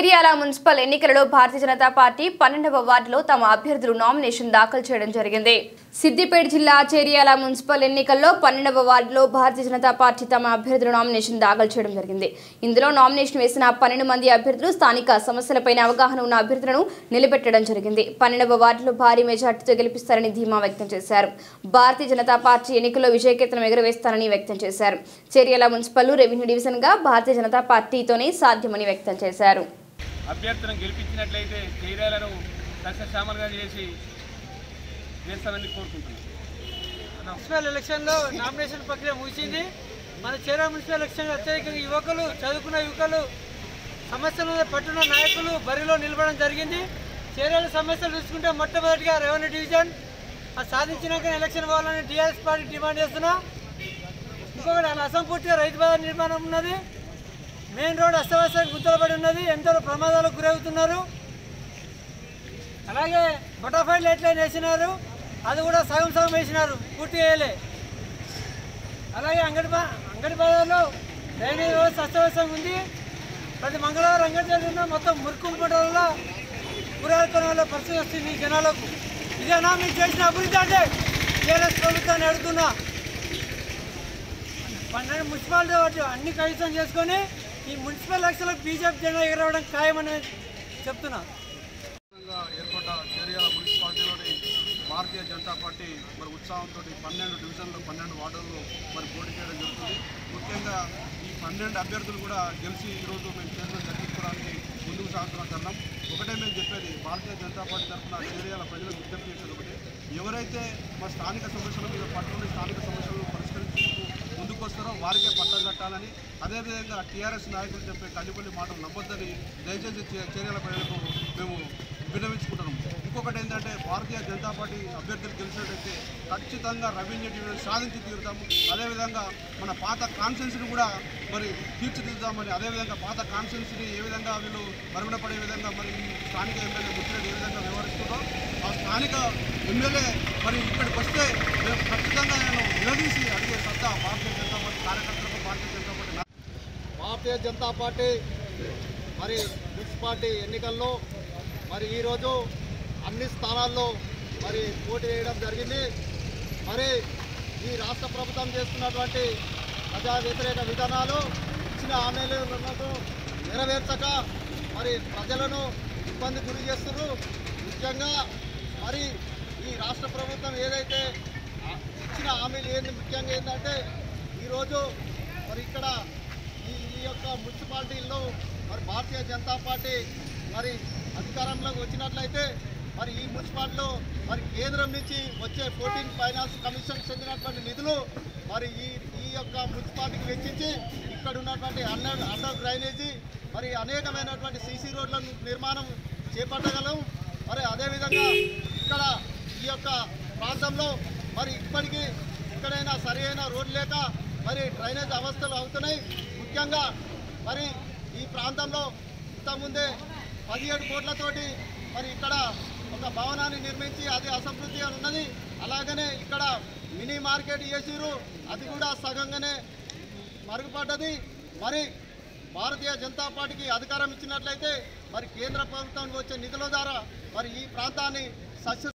Cheriyal municipal ఎన్నికలలో భారతీయ Janata party 12వ వార్డులో తమ అభ్యర్థులు నామినేషన్ దాఖలు చేయడం జరిగింది. సిద్దిపేట జిల్లా చేర్యాల మున్సిపల్ ఎన్నికల్లో 12వ వార్డులో భారతీయ జనతా పార్టీ తమ అభ్యర్థులు నామినేషన్ దాఖలు చేయడం జరిగింది. ఇందులో నామినేషన్ వేసిన 12 మంది అభ్యర్థులు స్థానిక సమస్యలపై అవగాహన ఉన్న అభ్యర్థులను నిలబెట్టడం జరిగింది. 12వ వార్డులో భారీ మెజార్టీతో గెలిపిస్తారని ధీమా వ్యక్తం చేశారు. భారతీయ జనతా పార్టీ ఎన్నికల్లో విజయకేతనం ఎగురవేస్తారని వ్యక్తం చేశారు. చేర్యాల మున్సిపల్ రెవెన్యూ డివిజన్ గా భారతీయ జనతా పార్టీతోనే సాధ్యమని వ్యక్తం చేశారు. అభ్యర్థులను గెలిపించినట్లయితే చేర్యాలను సస్యశ్యామలుగా చేసి వేస్తానని కోరుకుంటున్నాను. మున్సిపల్ ఎలక్షన్లో నామినేషన్ ప్రక్రియ ముగిసింది. మన చేర్యాల మున్సిపల్ ఎలక్షన్లో అత్యధికంగా యువకులు, చదువుకున్న యువకులు, సమస్యల మీద పట్టున్న నాయకులు బరిలో నిలబడడం జరిగింది. చేర్యాల సమస్యలు చూసుకుంటే మొట్టమొదటిగా రెవెన్యూ డివిజన్ సాధించినాక ఎలక్షన్ పోవాలని టీఆర్ఎస్ పార్టీ డిమాండ్ చేస్తున్నాం. ఇంకొకటి అసంపూర్తిగా రైతు బజార్ నిర్మాణం ఉన్నది. మెయిన్ రోడ్ అస్తవ్యస్తంగా గుంతలపడి ఉన్నది. ఎందరో ప్రమాదాలకు గురవుతున్నారు. అలాగే బటర్ఫ్లై లైట్ లైన్ వేసినారు, అది కూడా సగం సగం వేసినారు, పూర్తి వేయలే. అలాగే అంగడి బజార్లో డ్రైనేజ్ వ్యవస్థ అస్తవ్యస్తంగా ఉంది. ప్రతి మంగళవారం అంగడి జరిగిన మొత్తం మురుకుంపడం వల్ల కూరగాయల వల్ల పరిస్థితి వస్తుంది జనాలకు. ఇదేనా మీరు చేసిన అభివృద్ధి అంటే టీఆర్ఎస్ ప్రభుత్వాన్ని అడుగుతున్నా. 12 మున్సిపాలిటీ అన్ని కైవసం చేసుకొని ఈ మున్సిపల్ ఎలక్షన్లకు బీజేపీ జెండా ఎగరవడం ఖాయమని చెప్తున్నా. ఏర్పడ్డ చేర్యాల మున్సిపాలిటీలోని భారతీయ జనతా పార్టీ మరి ఉత్సాహంతో 12 డివిజన్లు 12 వార్డుల్లో మరి పోటీ చేయడం జరుగుతుంది. ముఖ్యంగా ఈ 12 అభ్యర్థులు కూడా గెలిచి ఈరోజు మేము చైర్మన్ దక్కించుకోవడానికి ముందుకు సాగుతున్న తరుణం. ఒకటే మేము చెప్పేది, భారతీయ జనతా పార్టీ తరఫున చేర్యాల ప్రజలకు విజ్ఞప్తి చేసేది ఒకటి, ఎవరైతే మా స్థానిక సమస్యల మీద పట్టుకుని స్థానిక సమస్యలను పరిష్కరించుకుంటూ ముందుకు వస్తారో వారికే పట్టం కట్టాలని, అదేవిధంగా టీఆర్ఎస్ నాయకులు చెప్పే కల్లిపల్లి మాటలు నమ్మొద్దని దయచేసి చేర్యాల ప్రజలకు మేము విన్నవించుకుంటున్నాం. ఇంకొకటి ఏంటంటే, భారతీయ జనతా పార్టీ అభ్యర్థులు గెలిచినట్టయితే ఖచ్చితంగా రెవెన్యూ డివిజన్ సాధించి తీరుతాము. అదేవిధంగా మన పాత కాన్స్టిట్యున్సీని కూడా మరి తీర్చిదిద్దామని, అదేవిధంగా పాత కాన్స్టిట్యున్సీని ఏ విధంగా వీళ్ళు మరుగునపడే విధంగా మరి ఈ స్థానిక ఎమ్మెల్యే ముద్రెడ్డి ఏ విధంగా వ్యవహరిస్తుందో ఆ స్థానిక ఎమ్మెల్యే మరి ఇక్కడికి వస్తే మేము ఖచ్చితంగా నేను నిలదీసి అడిగే సత్తా భారతీయ జనతా పార్టీ కార్యకర్తలకు, భారతీయ జనతా పార్టీ మరి మున్సిపాలిటీ ఎన్నికల్లో మరి ఈరోజు అన్ని స్థానాల్లో మరి పోటీ చేయడం జరిగింది. మరి ఈ రాష్ట్ర ప్రభుత్వం చేస్తున్నటువంటి ప్రజా వ్యతిరేక విధానాలు, ఇచ్చిన హామీలను నెరవేర్చక మరి ప్రజలను ఇబ్బంది గురి చేస్తున్నారు. ముఖ్యంగా మరి ఈ రాష్ట్ర ప్రభుత్వం ఏదైతే ఇచ్చిన హామీలు ముఖ్యంగా ఏంటంటే, ఈరోజు మరి ఇక్కడ ఈ యొక్క మున్సిపాలిటీల్లో మరి భారతీయ జనతా పార్టీ మరి అధికారంలోకి వచ్చినట్లయితే మరి ఈ మున్సిపాలిటీలో మరి కేంద్రం నుంచి వచ్చే 14 ఫైనాన్స్ కమిషన్ చెందినటువంటి నిధులు మరి ఈ యొక్క మున్సిపాలిటీకి వెచ్చించి ఇక్కడ ఉన్నటువంటి అండర్ డ్రైనేజీ మరి అనేకమైనటువంటి సీసీ రోడ్ల నిర్మాణం చేపట్టగలం. మరి అదేవిధంగా ఇక్కడ ఈ యొక్క ప్రాంతంలో మరి ఇప్పటికీ ఇక్కడైనా సరి అయిన రోడ్లు లేక మరి డ్రైనేజ్ అవస్థలు అవుతున్నాయి. ముఖ్యంగా మరి ఈ ప్రాంతంలో ఇంతకుముందే 17 కోట్లతోటి మరి ఇక్కడ ఒక భవనాన్ని నిర్మించి అది అసంపూర్తిగా ఉన్నది. అలాగనే ఇక్కడ మినీ మార్కెట్ చేసిరు, అది కూడా సగంగానే మరుగుపడ్డది. మరి భారతీయ జనతా పార్టీకి అధికారం ఇచ్చినట్లయితే మరి కేంద్ర ప్రభుత్వం వచ్చే నిధుల ద్వారా మరి ఈ ప్రాంతాన్ని